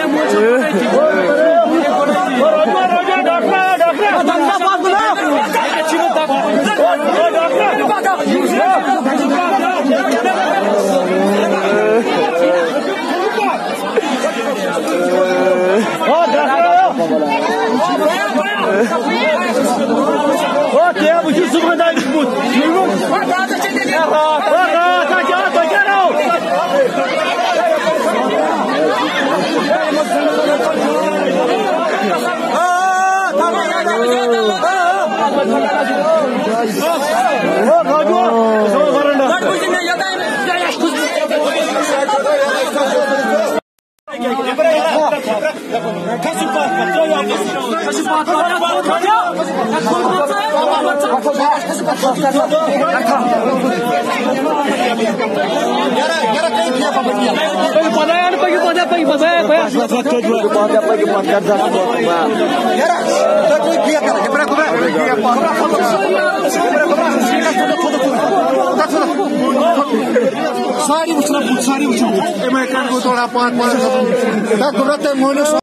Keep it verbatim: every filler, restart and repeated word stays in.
Oke, bu şu sıvıdan çıkmış. Sari ucuna, sari ucuna. Emang kan gue tolak apa? Tak